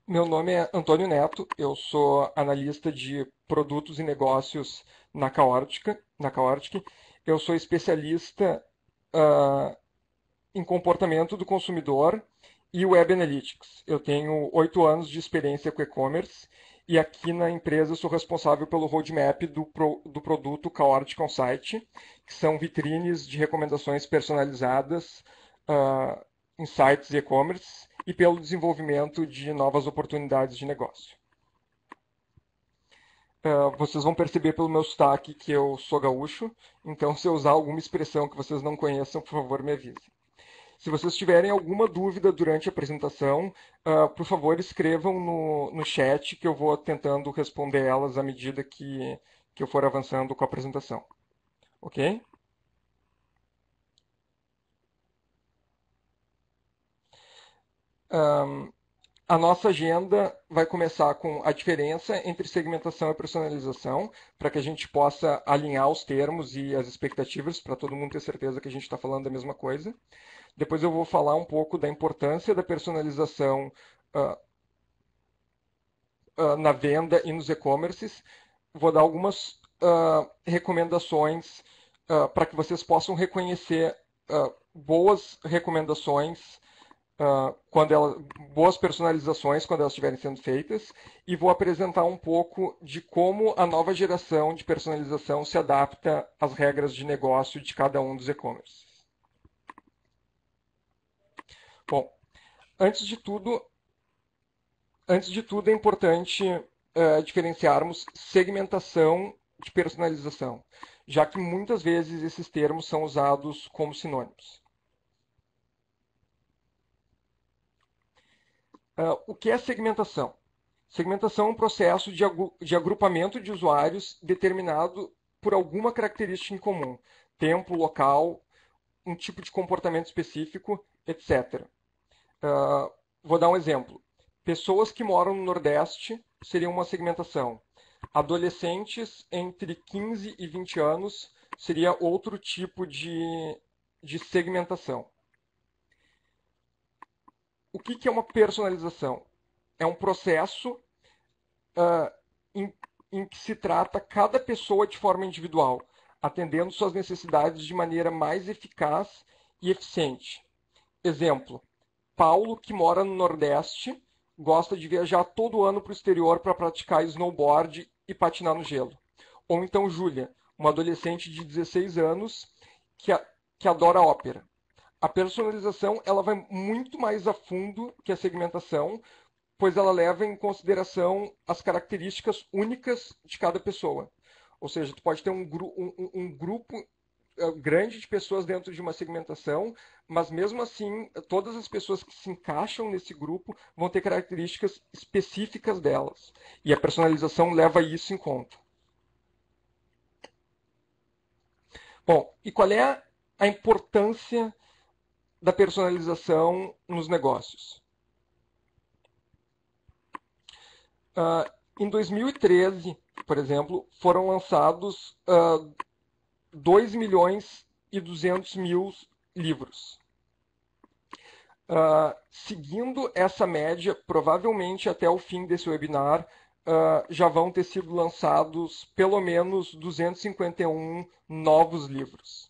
Meu nome é Antônio Neto, eu sou analista de produtos e negócios na Caortic. Eu sou especialista ah, em comportamento do consumidor e Web Analytics. Eu tenho 8 anos de experiência com e-commerce e aqui na empresa eu sou responsável pelo roadmap do produto Caortic On-Site, que são vitrines de recomendações personalizadas ah, em sites e e-commerce e pelo desenvolvimento de novas oportunidades de negócio. Vocês vão perceber pelo meu sotaque que eu sou gaúcho, então se eu usar alguma expressão que vocês não conheçam, por favor me avisem. Se vocês tiverem alguma dúvida durante a apresentação, por favor escrevam no chat que eu vou tentando responder elas à medida que eu for avançando com a apresentação. Ok? Um, A nossa agenda vai começar com a diferença entre segmentação e personalização, para que a gente possa alinhar os termos e as expectativas, para todo mundo ter certeza que a gente está falando da mesma coisa. Depois eu vou falar um pouco da importância da personalização uh, na venda e nos e-commerces. Vou dar algumas recomendações para que vocês possam reconhecer boas recomendações boas personalizações quando elas estiverem sendo feitas e vou apresentar um pouco de como a nova geração de personalização se adapta às regras de negócio de cada um dos e-commerces. Bom, antes de tudo, é importante diferenciarmos segmentação de personalização, já que muitas vezes esses termos são usados como sinônimos. O que é segmentação? Segmentação é um processo de agrupamento de usuários determinado por alguma característica em comum, tempo, local, um tipo de comportamento específico, etc. Vou dar um exemplo. Pessoas que moram no Nordeste seriam uma segmentação. Adolescentes entre 15 e 20 anos seria outro tipo de segmentação. O que é uma personalização? É um processo uh, em, em que se trata cada pessoa de forma individual, atendendo suas necessidades de maneira mais eficaz e eficiente. Exemplo: Paulo, que mora no Nordeste, gosta de viajar todo ano para o exterior para praticar snowboard e patinar no gelo. Ou então Júlia, uma adolescente de 16 anos que, que adora ópera. A personalização ela vai muito mais a fundo que a segmentação, pois ela leva em consideração as características únicas de cada pessoa. Ou seja, tu pode ter um grupo grande de pessoas dentro de uma segmentação, mas mesmo assim, todas as pessoas que se encaixam nesse grupo vão ter características específicas delas. E a personalização leva isso em conta. Bom, e qual é a importância da personalização nos negócios? Em 2013, por exemplo, foram lançados 2 milhões e 200 mil livros. Seguindo essa média, provavelmente até o fim desse webinar, já vão ter sido lançados pelo menos 251 novos livros.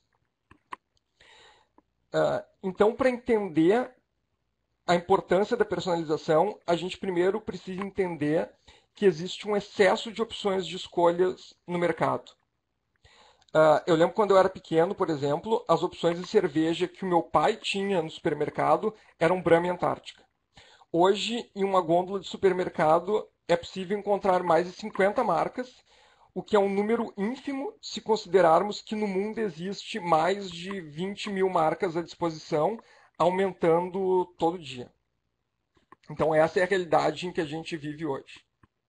Então, para entender a importância da personalização, a gente primeiro precisa entender que existe um excesso de opções de escolhas no mercado. Eu lembro quando eu era pequeno, por exemplo, as opções de cerveja que o meu pai tinha no supermercado eram Brahma e Antártica. Hoje, em uma gôndola de supermercado, é possível encontrar mais de 50 marcas, o que é um número ínfimo se considerarmos que no mundo existe mais de 20 mil marcas à disposição, aumentando todo dia. Então, essa é a realidade em que a gente vive hoje.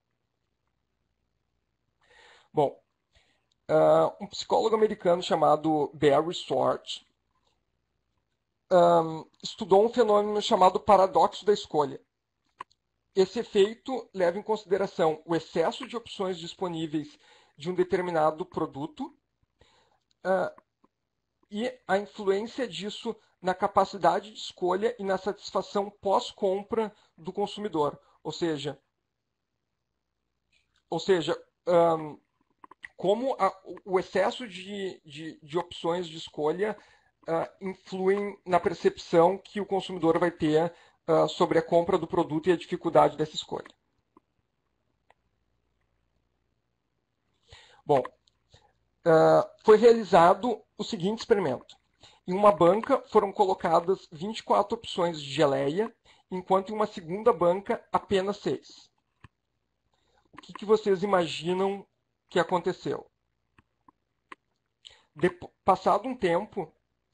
Bom, um psicólogo americano chamado Barry Schwartz estudou um fenômeno chamado paradoxo da escolha. Esse efeito leva em consideração o excesso de opções disponíveis de um determinado produto e a influência disso na capacidade de escolha e na satisfação pós-compra do consumidor. Ou seja, como o excesso de opções de escolha influem na percepção que o consumidor vai ter sobre a compra do produto e a dificuldade dessa escolha. Bom, foi realizado o seguinte experimento. Em uma banca foram colocadas 24 opções de geleia, enquanto em uma segunda banca apenas 6. O que vocês imaginam que aconteceu? Passado um tempo,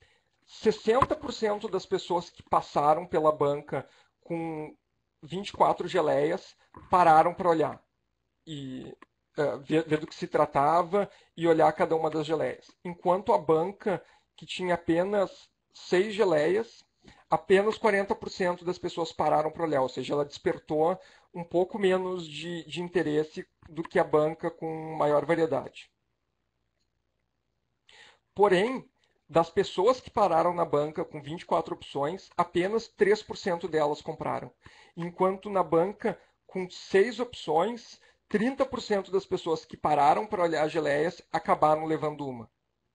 60% das pessoas que passaram pela banca com 24 geleias pararam para olhar e ver do que se tratava e olhar cada uma das geleias. Enquanto a banca, que tinha apenas 6 geleias, apenas 40% das pessoas pararam para olhar, ou seja, ela despertou um pouco menos de interesse do que a banca com maior variedade. Porém, das pessoas que pararam na banca com 24 opções, apenas 3% delas compraram. Enquanto na banca com 6 opções, 30% das pessoas que pararam para olhar as geleias acabaram levando uma.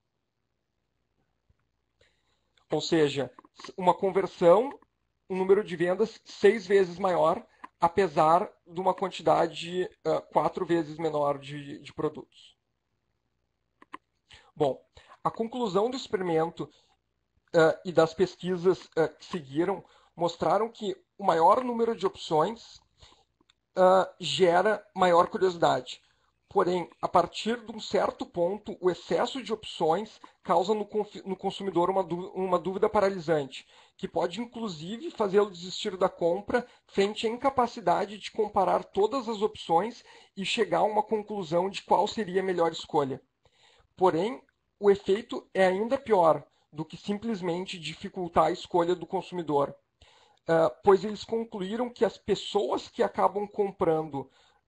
Ou seja, uma conversão, um número de vendas 6 vezes maior, apesar de uma quantidade 4 vezes menor de produtos. Bom, a conclusão do experimento e das pesquisas que seguiram mostraram que o maior número de opções gera maior curiosidade. Porém, a partir de um certo ponto, o excesso de opções causa no consumidor uma dúvida paralisante, que pode inclusive fazê-lo desistir da compra frente à incapacidade de comparar todas as opções e chegar a uma conclusão de qual seria a melhor escolha. Porém, o efeito é ainda pior do que simplesmente dificultar a escolha do consumidor, pois eles concluíram que as pessoas que acabam comprando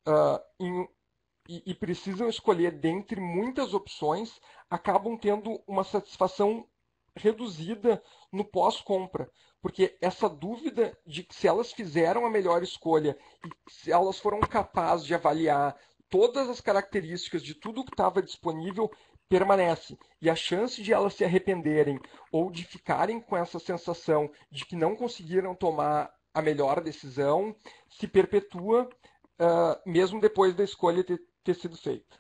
e precisam escolher dentre muitas opções acabam tendo uma satisfação reduzida no pós-compra, porque essa dúvida de que se elas fizeram a melhor escolha e se elas foram capazes de avaliar todas as características de tudo que estava disponível permanece. E a chance de elas se arrependerem ou de ficarem com essa sensação de que não conseguiram tomar a melhor decisão se perpetua mesmo depois da escolha ter sido feita.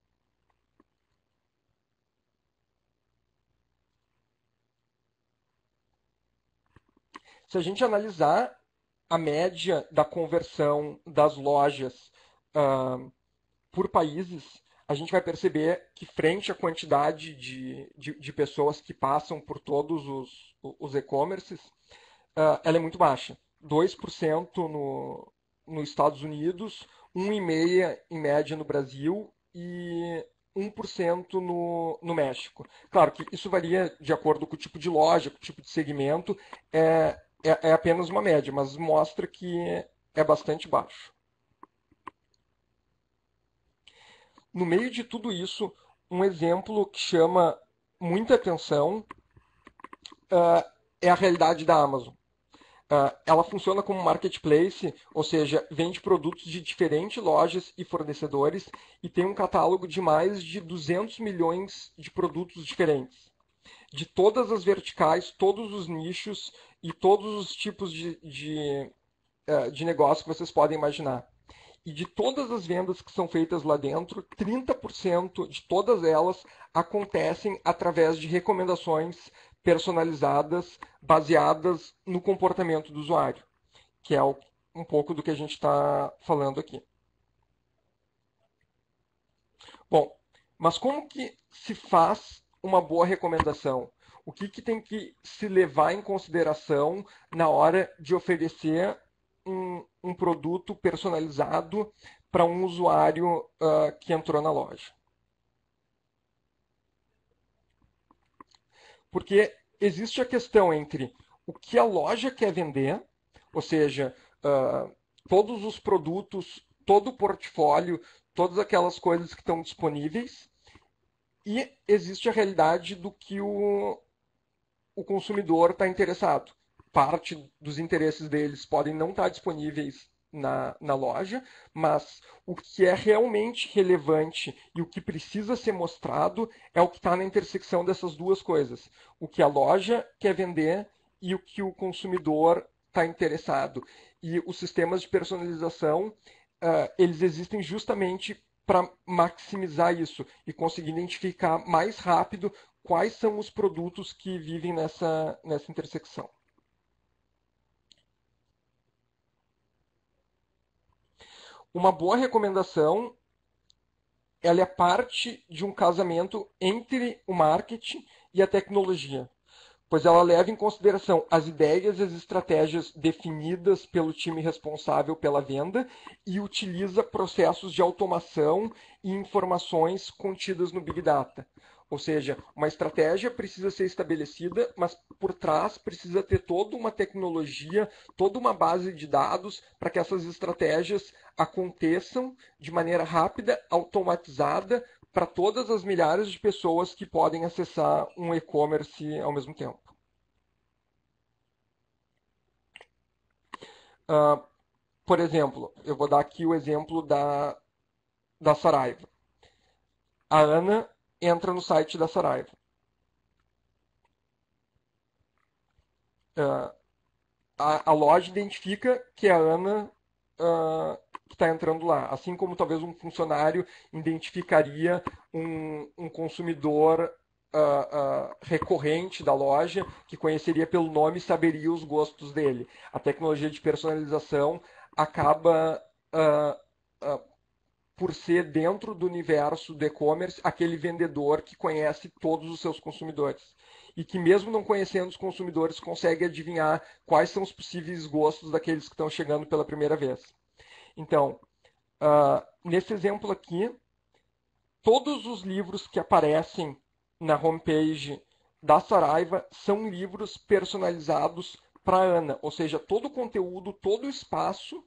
Se a gente analisar a média da conversão das lojas por países, a gente vai perceber que frente à quantidade de pessoas que passam por todos os e-commerces, ela é muito baixa. 2% nos Estados Unidos, 1,5% em média no Brasil e 1% no México. Claro que isso varia de acordo com o tipo de loja, com o tipo de segmento, é apenas uma média, mas mostra que é bastante baixo. No meio de tudo isso, um exemplo que chama muita atenção é a realidade da Amazon. Ela funciona como marketplace, ou seja, vende produtos de diferentes lojas e fornecedores e tem um catálogo de mais de 200 milhões de produtos diferentes. De todas as verticais, todos os nichos e todos os tipos de negócio que vocês podem imaginar. E de todas as vendas que são feitas lá dentro, 30% de todas elas acontecem através de recomendações personalizadas, baseadas no comportamento do usuário, que é um pouco do que a gente está falando aqui. Bom, mas como que se faz uma boa recomendação? O que tem que se levar em consideração na hora de oferecer um produto personalizado para um usuário que entrou na loja? Porque existe a questão entre o que a loja quer vender, ou seja, todos os produtos, todo o portfólio, todas aquelas coisas que estão disponíveis, e existe a realidade do que o consumidor está interessado. Parte dos interesses deles podem não estar disponíveis na loja, mas o que é realmente relevante e o que precisa ser mostrado é o que está na intersecção dessas duas coisas. O que a loja quer vender e o que o consumidor está interessado. E os sistemas de personalização, eles existem justamente para maximizar isso e conseguir identificar mais rápido quais são os produtos que vivem nessa intersecção. Uma boa recomendação, ela é parte de um casamento entre o marketing e a tecnologia, pois ela leva em consideração as ideias e as estratégias definidas pelo time responsável pela venda e utiliza processos de automação e informações contidas no Big Data. Ou seja, uma estratégia precisa ser estabelecida, mas por trás precisa ter toda uma tecnologia, toda uma base de dados para que essas estratégias aconteçam de maneira rápida, automatizada, para todas as milhares de pessoas que podem acessar um e-commerce ao mesmo tempo. Por exemplo, eu vou dar aqui o exemplo da Saraiva. A Ana entra no site da Saraiva. A loja identifica que é a Ana que está entrando lá, assim como talvez um funcionário identificaria um consumidor recorrente da loja, que conheceria pelo nome e saberia os gostos dele. A tecnologia de personalização acaba por ser dentro do universo do e-commerce aquele vendedor que conhece todos os seus consumidores e que mesmo não conhecendo os consumidores consegue adivinhar quais são os possíveis gostos daqueles que estão chegando pela primeira vez. Então, nesse exemplo aqui, todos os livros que aparecem na homepage da Saraiva são livros personalizados para a Ana, ou seja, todo o conteúdo, todo o espaço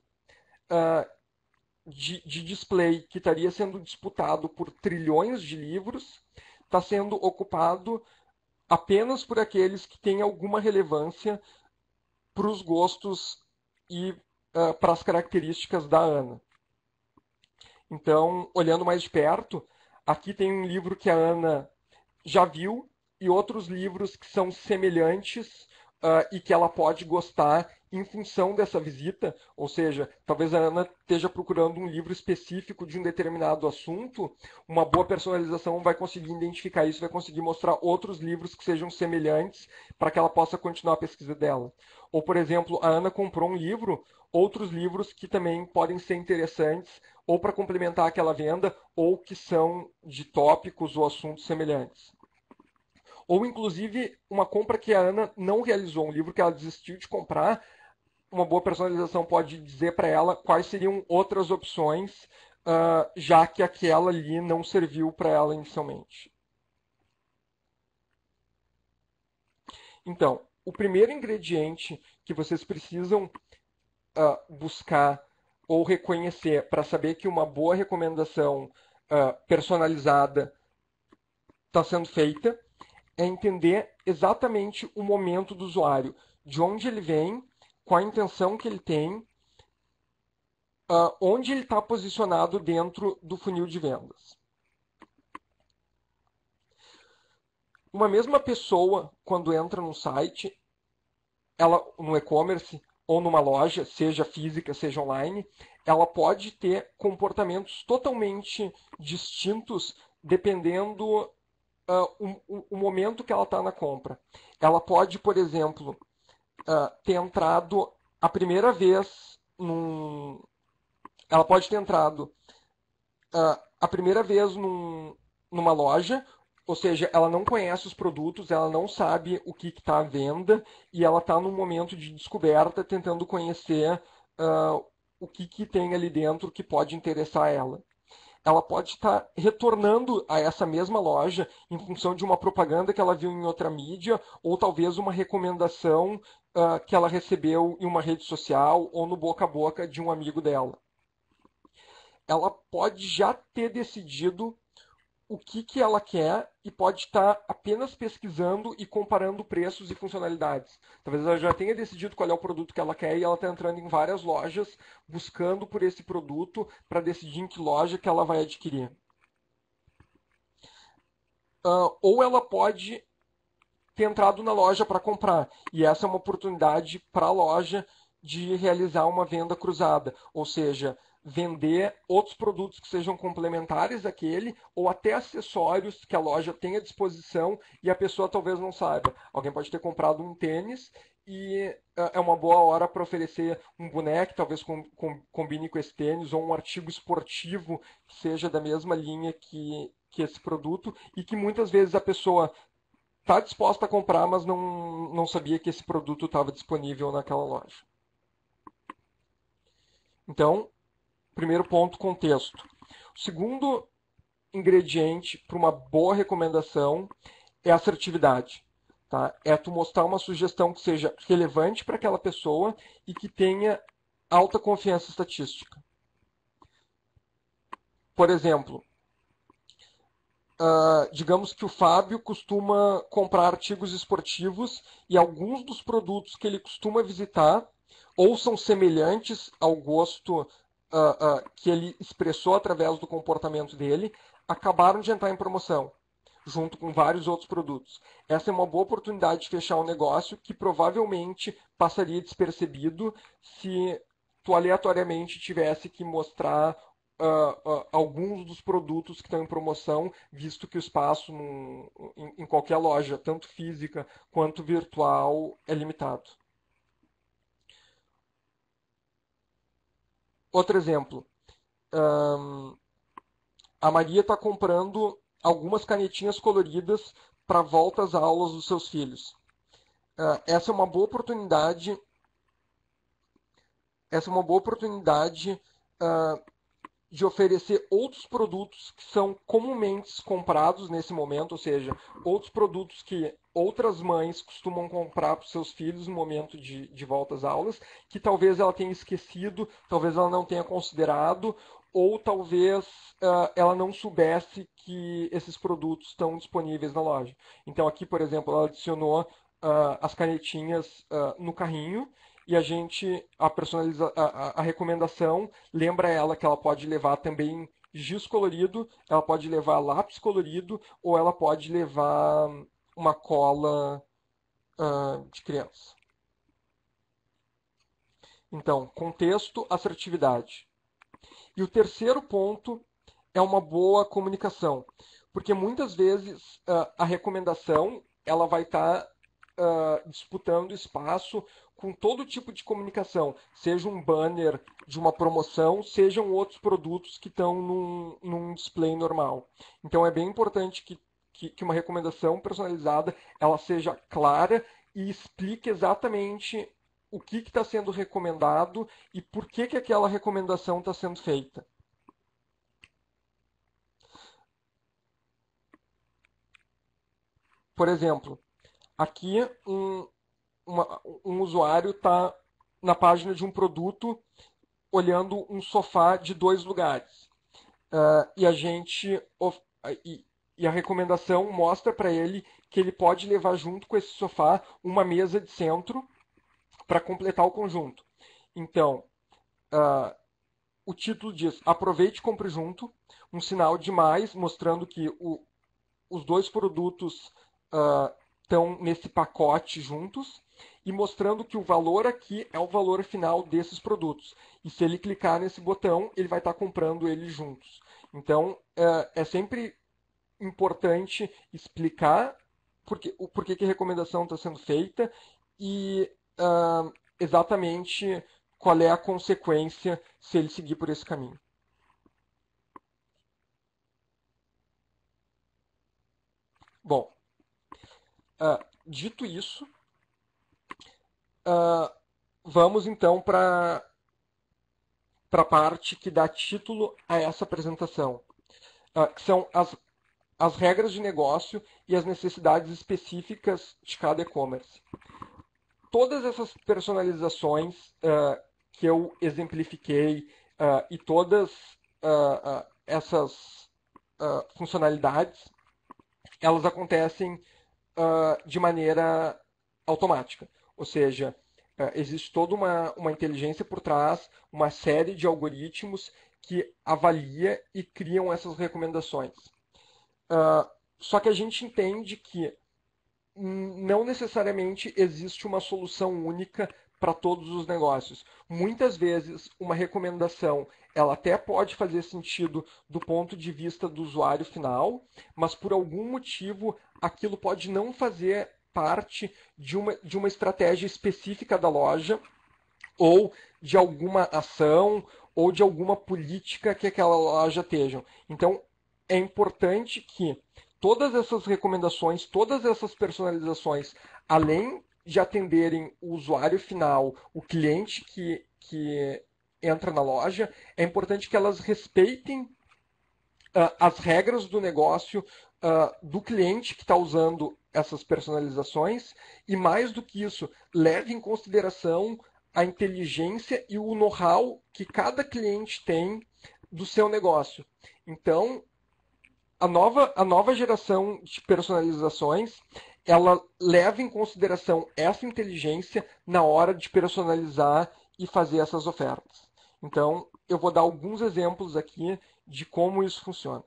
de display que estaria sendo disputado por trilhões de livros está sendo ocupado apenas por aqueles que têm alguma relevância para os gostos e para as características da Ana. Então, olhando mais de perto, aqui tem um livro que a Ana já viu e outros livros que são semelhantes e que ela pode gostar em função dessa visita, ou seja, talvez a Ana esteja procurando um livro específico de um determinado assunto, uma boa personalização vai conseguir identificar isso, vai conseguir mostrar outros livros que sejam semelhantes para que ela possa continuar a pesquisa dela. Ou, por exemplo, a Ana comprou um livro, outros livros que também podem ser interessantes, ou para complementar aquela venda, ou que são de tópicos ou assuntos semelhantes. Ou, inclusive, uma compra que a Ana não realizou, um livro que ela desistiu de comprar, uma boa personalização pode dizer para ela quais seriam outras opções, já que aquela ali não serviu para ela inicialmente. Então, o primeiro ingrediente que vocês precisam buscar ou reconhecer para saber que uma boa recomendação personalizada está sendo feita é entender exatamente o momento do usuário, de onde ele vem, qual a intenção que ele tem, onde ele está posicionado dentro do funil de vendas. Uma mesma pessoa, quando entra num site, no e-commerce ou numa loja, seja física, seja online, ela pode ter comportamentos totalmente distintos dependendo o momento que ela está na compra. Ela pode, por exemplo, ter entrado a primeira vez ela pode ter entrado a primeira vez numa loja, ou seja, ela não conhece os produtos, ela não sabe o que está à venda e ela está num momento de descoberta tentando conhecer o que tem ali dentro que pode interessar ela. Ela pode estar retornando a essa mesma loja em função de uma propaganda que ela viu em outra mídia ou talvez uma recomendação que ela recebeu em uma rede social ou no boca a boca de um amigo dela. Ela pode já ter decidido o que ela quer e pode estar apenas pesquisando e comparando preços e funcionalidades. Talvez ela já tenha decidido qual é o produto que ela quer e ela está entrando em várias lojas buscando por esse produto para decidir em que loja que ela vai adquirir. Ou ela pode ter entrado na loja para comprar. E essa é uma oportunidade para a loja de realizar uma venda cruzada, ou seja, vender outros produtos que sejam complementares àquele ou até acessórios que a loja tem à disposição e a pessoa talvez não saiba. Alguém pode ter comprado um tênis e é uma boa hora para oferecer um boneco, talvez combine com esse tênis, ou um artigo esportivo que seja da mesma linha que esse produto e que muitas vezes a pessoa está disposta a comprar, mas não sabia que esse produto estava disponível naquela loja. Então, primeiro ponto, contexto. O segundo ingrediente para uma boa recomendação é assertividade. Tá? É tu mostrar uma sugestão que seja relevante para aquela pessoa e que tenha alta confiança estatística. Por exemplo, digamos que o Fábio costuma comprar artigos esportivos e alguns dos produtos que ele costuma visitar ou são semelhantes ao gosto que ele expressou através do comportamento dele, acabaram de entrar em promoção, junto com vários outros produtos. Essa é uma boa oportunidade de fechar um negócio que provavelmente passaria despercebido se tu aleatoriamente tivesse que mostrar alguns dos produtos que estão em promoção, visto que o espaço em qualquer loja, tanto física quanto virtual, é limitado. Outro exemplo. A Maria está comprando algumas canetinhas coloridas para volta às aulas dos seus filhos. Essa é uma boa oportunidade. Essa é uma boa oportunidade de oferecer outros produtos que são comumente comprados nesse momento, ou seja, outros produtos que outras mães costumam comprar para os seus filhos no momento de volta às aulas, que talvez ela tenha esquecido, talvez ela não tenha considerado, ou talvez ela não soubesse que esses produtos estão disponíveis na loja. Então aqui, por exemplo, ela adicionou as canetinhas no carrinho e a recomendação lembra ela que ela pode levar também giz colorido, ela pode levar lápis colorido ou ela pode levar uma cola de criança. Então, contexto, assertividade. E o terceiro ponto é uma boa comunicação, porque muitas vezes a recomendação ela vai estar disputando espaço com todo tipo de comunicação, seja um banner de uma promoção, sejam outros produtos que estão num display normal. Então é bem importante que uma recomendação personalizada ela seja clara e explique exatamente o que está sendo recomendado e por que aquela recomendação está sendo feita. Por exemplo, aqui um usuário está na página de um produto olhando um sofá de 2 lugares. E a gente e a recomendação mostra para ele que ele pode levar junto com esse sofá uma mesa de centro para completar o conjunto. Então, o título diz: aproveite e compre junto, um sinal de mais, mostrando que os dois produtos estão nesse pacote juntos e mostrando que o valor aqui é o valor final desses produtos. E se ele clicar nesse botão, ele vai estar comprando eles juntos. Então, é sempre importante explicar por que a recomendação está sendo feita e exatamente qual é a consequência se ele seguir por esse caminho. Bom, dito isso, vamos então para a parte que dá título a essa apresentação, que são as regras de negócio e as necessidades específicas de cada e-commerce. Todas essas personalizações que eu exemplifiquei e todas essas funcionalidades, elas acontecem de maneira automática. Ou seja, existe toda uma inteligência por trás, uma série de algoritmos que avalia e criam essas recomendações. Só que a gente entende que não necessariamente existe uma solução única para todos os negócios. Muitas vezes, uma recomendação ela até pode fazer sentido do ponto de vista do usuário final, mas por algum motivo aquilo pode não fazer parte de uma estratégia específica da loja ou de alguma ação ou de alguma política que aquela loja esteja. Então, é importante que todas essas recomendações, todas essas personalizações, além de atenderem o usuário final, o cliente que entra na loja, é importante que elas respeitem as regras do negócio do cliente que está usando essas personalizações e, mais do que isso, leve em consideração a inteligência e o know-how que cada cliente tem do seu negócio. Então, a nova geração de personalizações, ela leva em consideração essa inteligência na hora de personalizar e fazer essas ofertas. Então, eu vou dar alguns exemplos aqui de como isso funciona.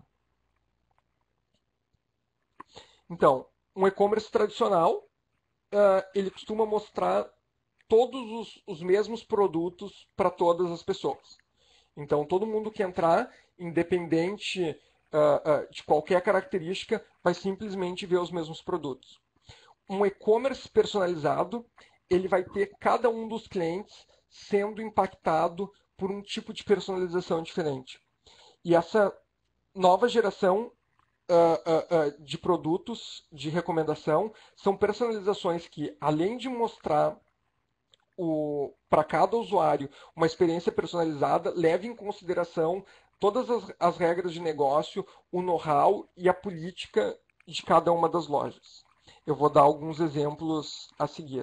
Então, um e-commerce tradicional, ele costuma mostrar todos os mesmos produtos para todas as pessoas. Então, todo mundo que entrar, independente de qualquer característica, vai simplesmente ver os mesmos produtos. Um e-commerce personalizado, ele vai ter cada um dos clientes sendo impactado por um tipo de personalização diferente. E essa nova geração de produtos de recomendação são personalizações que, além de mostrar para cada usuário uma experiência personalizada, leve em consideração todas as regras de negócio, o know-how e a política de cada uma das lojas. Eu vou dar alguns exemplos a seguir.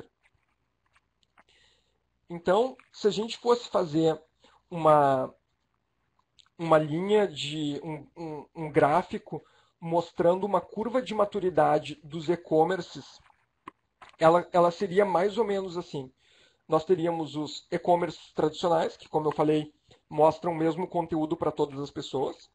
Então, se a gente fosse fazer uma linha de um gráfico mostrando uma curva de maturidade dos e-commerces, ela seria mais ou menos assim. Nós teríamos os e-commerces tradicionais, que, como eu falei, mostram o mesmo conteúdo para todas as pessoas.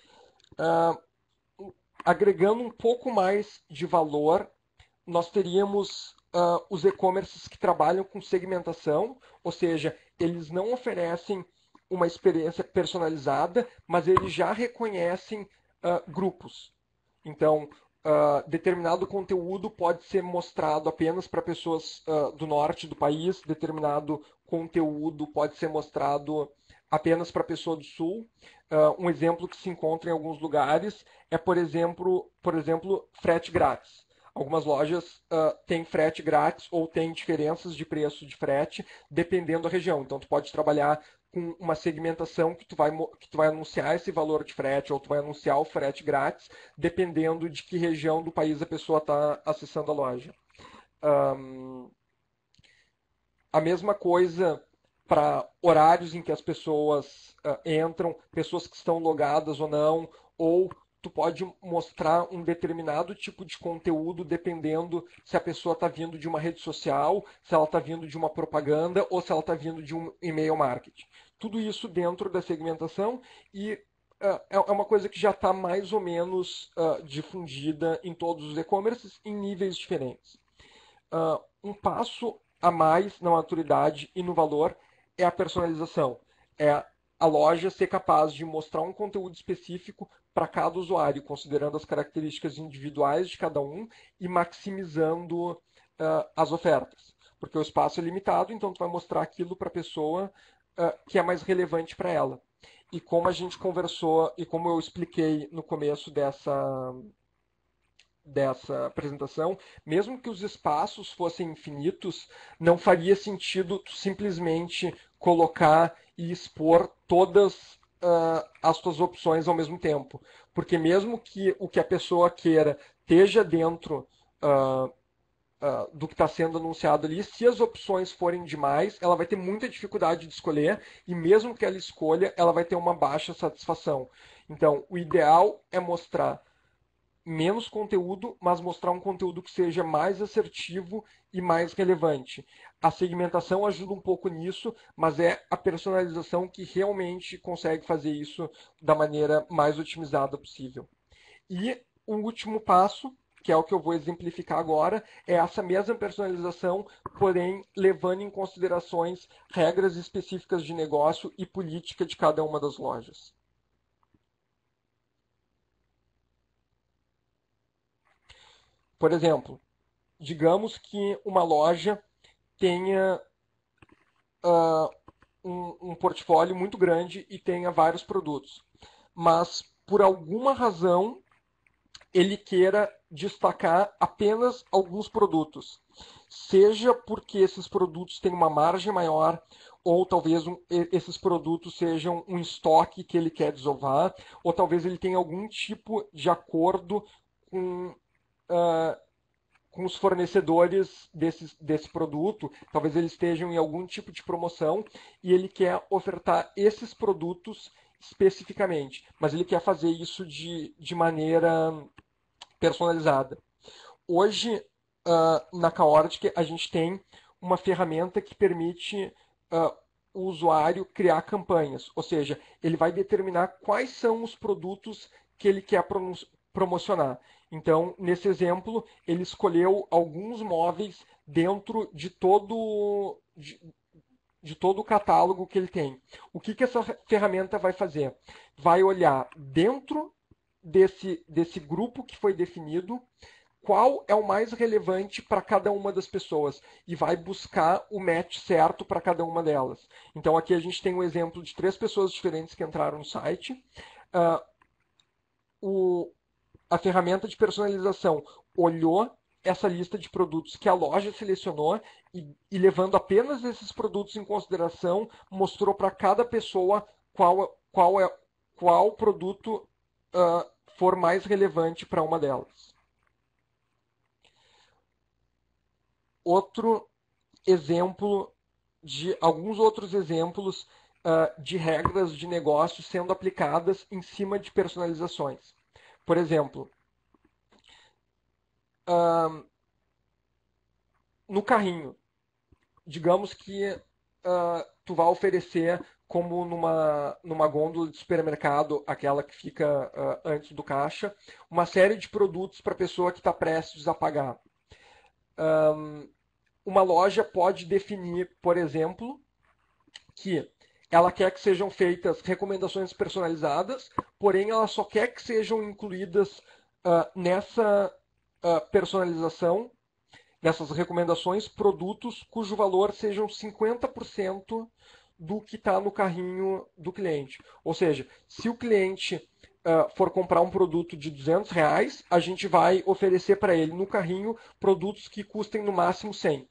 Agregando um pouco mais de valor, nós teríamos os e-commerces que trabalham com segmentação, ou seja, eles não oferecem uma experiência personalizada, mas eles já reconhecem grupos. Então, determinado conteúdo pode ser mostrado apenas para pessoas do norte do país, determinado conteúdo pode ser mostrado apenas para a pessoa do sul. Um exemplo que se encontra em alguns lugares é, por exemplo, frete grátis. Algumas lojas têm frete grátis ou têm diferenças de preço de frete, dependendo da região. Então, tu pode trabalhar com uma segmentação que tu vai anunciar esse valor de frete ou tu vai anunciar o frete grátis, dependendo de que região do país a pessoa está acessando a loja. A mesma coisa para horários em que as pessoas entram, pessoas que estão logadas ou não, ou tu pode mostrar um determinado tipo de conteúdo dependendo se a pessoa está vindo de uma rede social, se ela está vindo de uma propaganda ou se ela está vindo de um e-mail marketing. Tudo isso dentro da segmentação e é uma coisa que já está mais ou menos difundida em todos os e-commerces em níveis diferentes. Um passo a mais na maturidade e no valor é a personalização. É a loja ser capaz de mostrar um conteúdo específico para cada usuário, considerando as características individuais de cada um e maximizando as ofertas. Porque o espaço é limitado, então tu vai mostrar aquilo para a pessoa que é mais relevante para ela. E como a gente conversou e como eu expliquei no começo dessa apresentação, mesmo que os espaços fossem infinitos, não faria sentido simplesmente colocar e expor todas as suas opções ao mesmo tempo. Porque mesmo que o que a pessoa queira esteja dentro do que está sendo anunciado ali, se as opções forem demais, ela vai ter muita dificuldade de escolher, e mesmo que ela escolha, ela vai ter uma baixa satisfação. Então, o ideal é mostrar menos conteúdo, mas mostrar um conteúdo que seja mais assertivo e mais relevante. A segmentação ajuda um pouco nisso, mas é a personalização que realmente consegue fazer isso da maneira mais otimizada possível. E o último passo, que é o que eu vou exemplificar agora, é essa mesma personalização, porém levando em considerações regras específicas de negócio e política de cada uma das lojas. Por exemplo, digamos que uma loja tenha um portfólio muito grande e tenha vários produtos, mas por alguma razão ele queira destacar apenas alguns produtos, seja porque esses produtos têm uma margem maior, ou talvez esses produtos sejam um estoque que ele quer desovar, ou talvez ele tenha algum tipo de acordo com, uh, com os fornecedores desse produto, talvez eles estejam em algum tipo de promoção e ele quer ofertar esses produtos especificamente, mas ele quer fazer isso de maneira personalizada. Hoje, na Chaotic, a gente tem uma ferramenta que permite o usuário criar campanhas, ou seja, ele vai determinar quais são os produtos que ele quer promocionar. Então, nesse exemplo, ele escolheu alguns móveis dentro de todo o catálogo que ele tem. O que essa ferramenta vai fazer? Vai olhar dentro desse grupo que foi definido qual é o mais relevante para cada uma das pessoas e vai buscar o match certo para cada uma delas. Então aqui a gente tem um exemplo de 3 pessoas diferentes que entraram no site. Uh, a ferramenta de personalização olhou essa lista de produtos que a loja selecionou e levando apenas esses produtos em consideração, mostrou para cada pessoa qual produto for mais relevante para uma delas. Alguns outros exemplos de regras de negócio sendo aplicadas em cima de personalizações. Por exemplo, no carrinho, digamos que tu vai oferecer como numa gôndola de supermercado, aquela que fica antes do caixa, uma série de produtos para a pessoa que está prestes a pagar. Uma loja pode definir, por exemplo, que ela quer que sejam feitas recomendações personalizadas, porém ela só quer que sejam incluídas nessa personalização, nessas recomendações, produtos cujo valor sejam 50% do que está no carrinho do cliente. Ou seja, se o cliente for comprar um produto de R$ 200, a gente vai oferecer para ele no carrinho produtos que custem no máximo 100.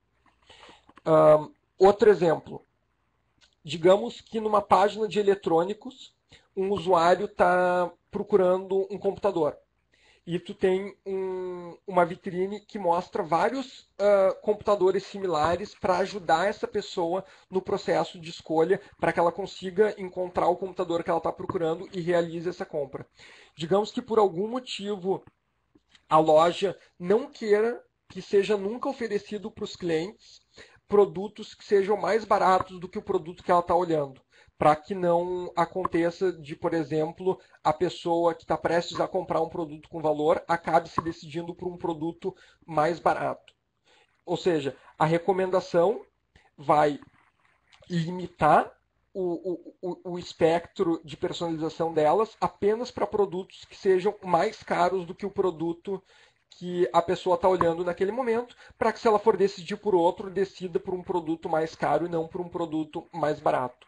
Outro exemplo. Digamos que numa página de eletrônicos, um usuário está procurando um computador. E tu tem uma vitrine que mostra vários computadores similares para ajudar essa pessoa no processo de escolha, para que ela consiga encontrar o computador que ela está procurando e realize essa compra. Digamos que por algum motivo a loja não queira que seja nunca oferecido para os clientes produtos que sejam mais baratos do que o produto que ela está olhando, para que não aconteça de, por exemplo, a pessoa que está prestes a comprar um produto com valor acabe se decidindo por um produto mais barato. Ou seja, a recomendação vai limitar o espectro de personalização delas apenas para produtos que sejam mais caros do que o produto que a pessoa está olhando naquele momento, para que se ela for decidir por outro, decida por um produto mais caro e não por um produto mais barato.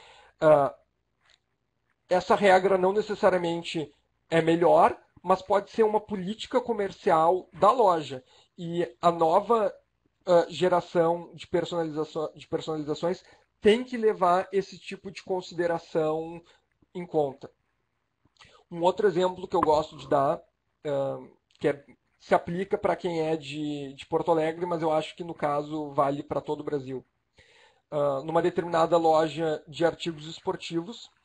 Essa regra não necessariamente é melhor, mas pode ser uma política comercial da loja. E a nova geração de personalizações tem que levar esse tipo de consideração em conta. Um outro exemplo que eu gosto de dar, que se aplica para quem é de Porto Alegre, mas eu acho que no caso vale para todo o Brasil. Numa determinada loja de artigos esportivos,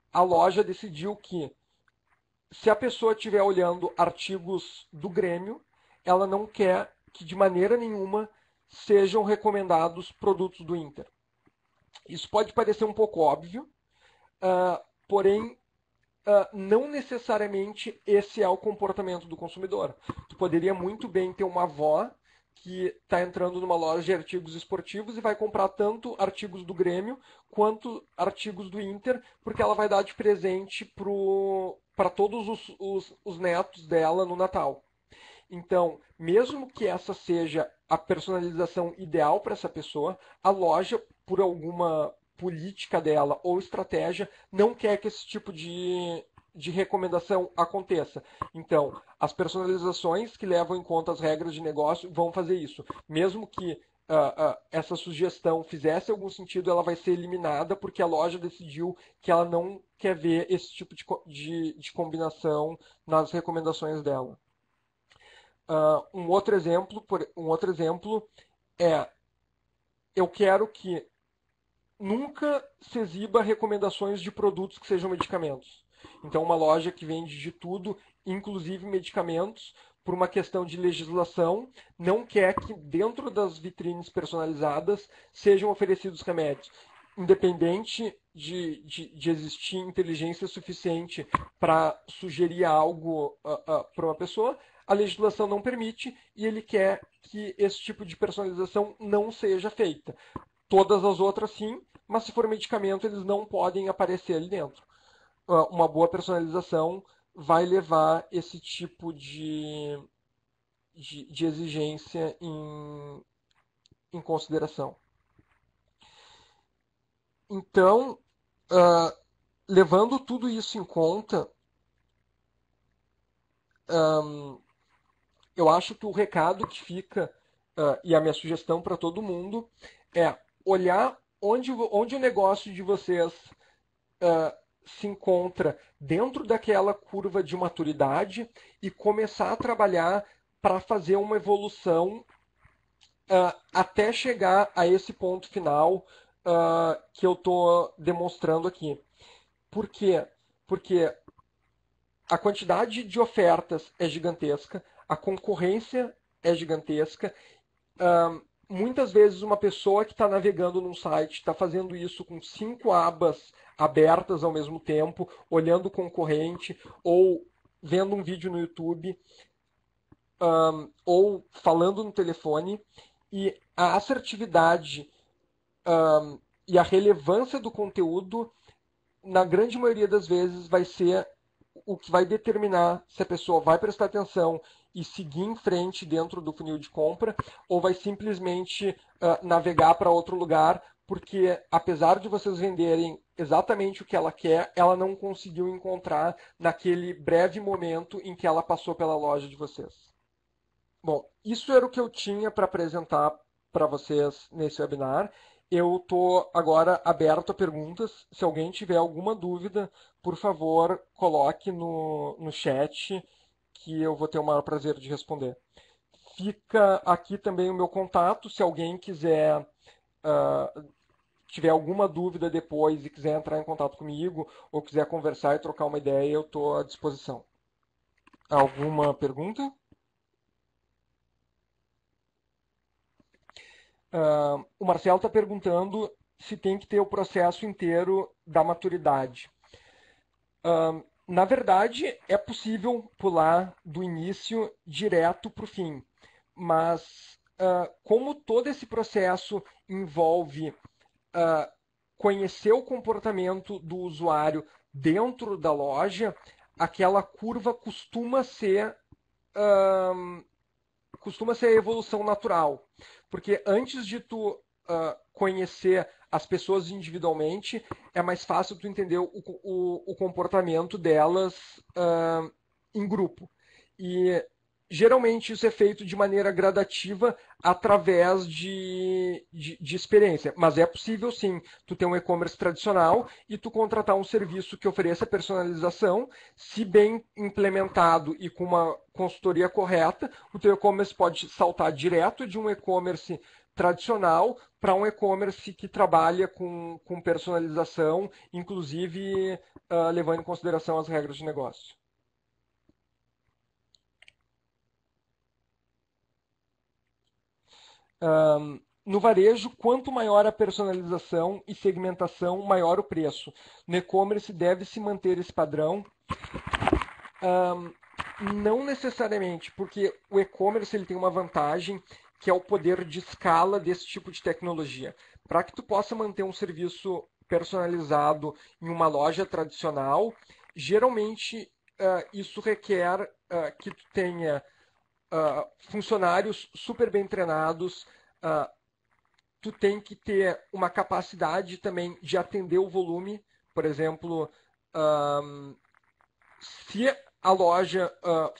a loja decidiu que se a pessoa estiver olhando artigos do Grêmio, ela não quer que de maneira nenhuma sejam recomendados produtos do Inter. Isso pode parecer um pouco óbvio, porém não necessariamente esse é o comportamento do consumidor. Tu poderia muito bem ter uma avó que está entrando numa loja de artigos esportivos e vai comprar tanto artigos do Grêmio quanto artigos do Inter, porque ela vai dar de presente para todos os netos dela no Natal. Então, mesmo que essa seja a personalização ideal para essa pessoa, a loja, por alguma política dela ou estratégia, não quer que esse tipo de recomendação aconteça. Então, as personalizações que levam em conta as regras de negócio vão fazer isso. Mesmo que essa sugestão fizesse algum sentido, ela vai ser eliminada porque a loja decidiu que ela não quer ver esse tipo de combinação nas recomendações dela. Um outro exemplo é: eu quero que nunca se exiba recomendações de produtos que sejam medicamentos. Então, uma loja que vende de tudo, inclusive medicamentos, por uma questão de legislação, não quer que dentro das vitrines personalizadas sejam oferecidos remédios. Independente de existir inteligência suficiente para sugerir algo para uma pessoa, a legislação não permite e ele quer que esse tipo de personalização não seja feita. Todas as outras sim, mas se for medicamento, eles não podem aparecer ali dentro. Uma boa personalização vai levar esse tipo de exigência em consideração. Então, levando tudo isso em conta, eu acho que o recado que fica, e a minha sugestão para todo mundo, é olhar onde o negócio de vocês se encontra dentro daquela curva de maturidade e começar a trabalhar para fazer uma evolução até chegar a esse ponto final que eu estou demonstrando aqui. Por quê? Porque a quantidade de ofertas é gigantesca, a concorrência é gigantesca. Muitas vezes uma pessoa que está navegando num site está fazendo isso com 5 abas abertas ao mesmo tempo, olhando o concorrente, ou vendo um vídeo no YouTube, ou falando no telefone, e a assertividade e a relevância do conteúdo, na grande maioria das vezes, vai ser o que vai determinar se a pessoa vai prestar atenção e seguir em frente dentro do funil de compra ou vai simplesmente navegar para outro lugar, porque apesar de vocês venderem exatamente o que ela quer, ela não conseguiu encontrar naquele breve momento em que ela passou pela loja de vocês. Bom, isso era o que eu tinha para apresentar para vocês nesse webinar. Eu estou agora aberto a perguntas. Se alguém tiver alguma dúvida, por favor, coloque no chat que eu vou ter o maior prazer de responder. Fica aqui também o meu contato. Se alguém quiser, tiver alguma dúvida depois e quiser entrar em contato comigo ou quiser conversar e trocar uma ideia, eu estou à disposição. Alguma pergunta? O Marcelo está perguntando se tem que ter o processo inteiro da maturidade. Na verdade, é possível pular do início direto para o fim, mas como todo esse processo envolve conhecer o comportamento do usuário dentro da loja, aquela curva costuma ser a evolução natural. Porque antes de tu conhecer as pessoas individualmente, é mais fácil tu entender o comportamento delas em grupo. E geralmente isso é feito de maneira gradativa através de experiência. Mas é possível sim tu ter um e-commerce tradicional e tu contratar um serviço que ofereça personalização. Se bem implementado e com uma consultoria correta, o teu e-commerce pode saltar direto de um e-commerce tradicional para um e-commerce que trabalha com personalização, inclusive levando em consideração as regras de negócio. No varejo, quanto maior a personalização e segmentação, maior o preço. No e-commerce deve-se manter esse padrão? Não necessariamente, porque o e-commerce ele tem uma vantagem que é o poder de escala desse tipo de tecnologia. Para que tu possa manter um serviço personalizado em uma loja tradicional, geralmente isso requer que tu tenha funcionários super bem treinados, tu tem que ter uma capacidade também de atender o volume. Por exemplo, se a loja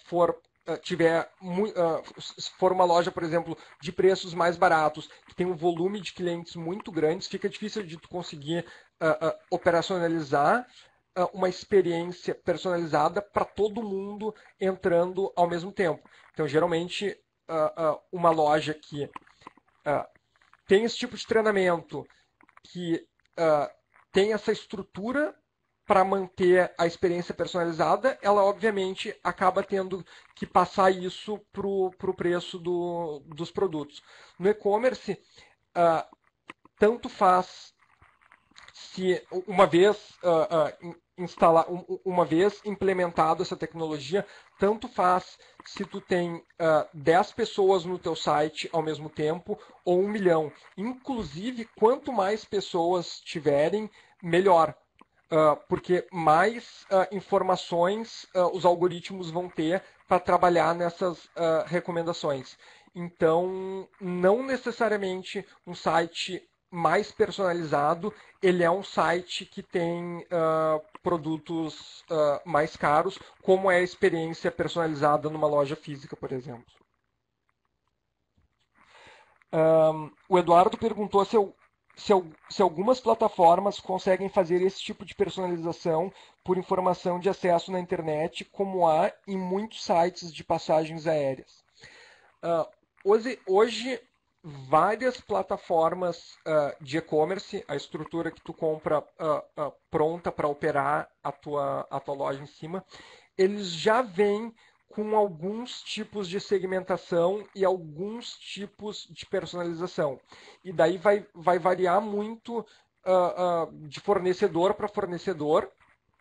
for uma loja, por exemplo, de preços mais baratos, que tem um volume de clientes muito grandes, fica difícil de tu conseguir operacionalizar uma experiência personalizada para todo mundo entrando ao mesmo tempo. Então, geralmente, uma loja que tem esse tipo de treinamento, que tem essa estrutura para manter a experiência personalizada, ela obviamente acaba tendo que passar isso para o preço dos produtos. No e-commerce, tanto faz se uma vez implementado essa tecnologia, tanto faz se tu tem 10 pessoas no teu site ao mesmo tempo ou 1 milhão. Inclusive, quanto mais pessoas tiverem, melhor. Porque mais informações os algoritmos vão ter para trabalhar nessas recomendações. Então, não necessariamente um site mais personalizado, ele é um site que tem produtos mais caros, como é a experiência personalizada numa loja física, por exemplo. O Eduardo perguntou se algumas plataformas conseguem fazer esse tipo de personalização por informação de acesso na internet, como há em muitos sites de passagens aéreas. Hoje, várias plataformas de e-commerce, a estrutura que tu compra pronta para operar a tua loja em cima, eles já vêm com alguns tipos de segmentação e alguns tipos de personalização. E daí vai variar muito de fornecedor para fornecedor,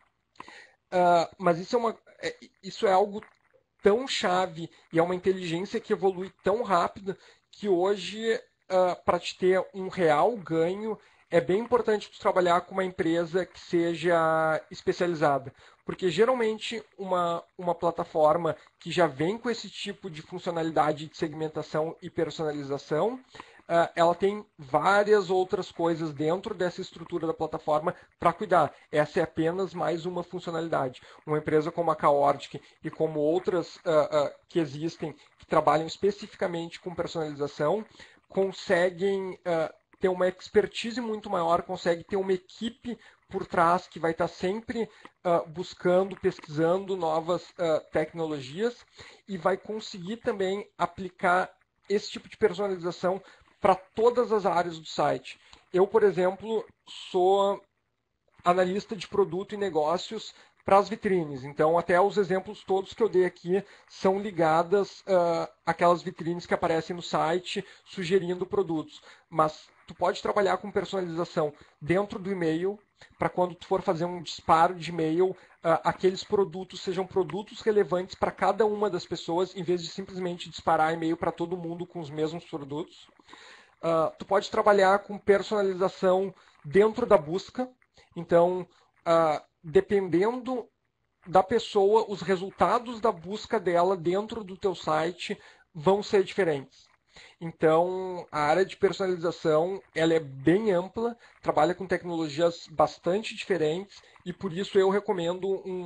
mas isso é algo tão chave e é uma inteligência que evolui tão rápido que hoje, para te ter um real ganho, é bem importante tu trabalhar com uma empresa que seja especializada. Porque geralmente uma plataforma que já vem com esse tipo de funcionalidade de segmentação e personalização, ela tem várias outras coisas dentro dessa estrutura da plataforma para cuidar. Essa é apenas mais uma funcionalidade. Uma empresa como a Chaotic e como outras que existem, que trabalham especificamente com personalização, conseguem ter uma expertise muito maior, consegue ter uma equipe por trás que vai estar sempre buscando, pesquisando novas tecnologias e vai conseguir também aplicar esse tipo de personalização para todas as áreas do site. Eu, por exemplo, sou analista de produto e negócios para as vitrines. Então, até os exemplos todos que eu dei aqui são ligadas àquelas vitrines que aparecem no site sugerindo produtos. Mas tu pode trabalhar com personalização dentro do e-mail, para quando tu for fazer um disparo de e-mail, aqueles produtos sejam produtos relevantes para cada uma das pessoas, em vez de simplesmente disparar e-mail para todo mundo com os mesmos produtos. Tu pode trabalhar com personalização dentro da busca. Então, dependendo da pessoa, os resultados da busca dela dentro do teu site vão ser diferentes. Então, a área de personalização ela é bem ampla, trabalha com tecnologias bastante diferentes e por isso eu recomendo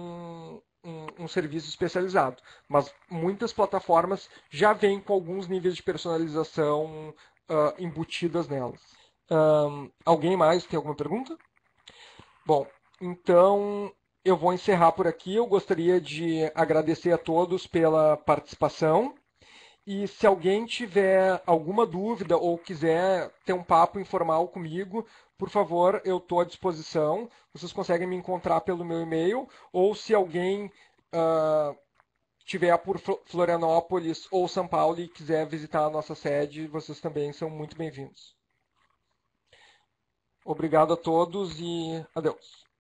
um serviço especializado. Mas muitas plataformas já vêm com alguns níveis de personalização embutidas nelas. Alguém mais tem alguma pergunta? Bom, então eu vou encerrar por aqui. Eu gostaria de agradecer a todos pela participação. E se alguém tiver alguma dúvida ou quiser ter um papo informal comigo, por favor, eu estou à disposição. Vocês conseguem me encontrar pelo meu e-mail, ou se alguém estiver por Florianópolis ou São Paulo e quiser visitar a nossa sede, vocês também são muito bem-vindos. Obrigado a todos e adeus.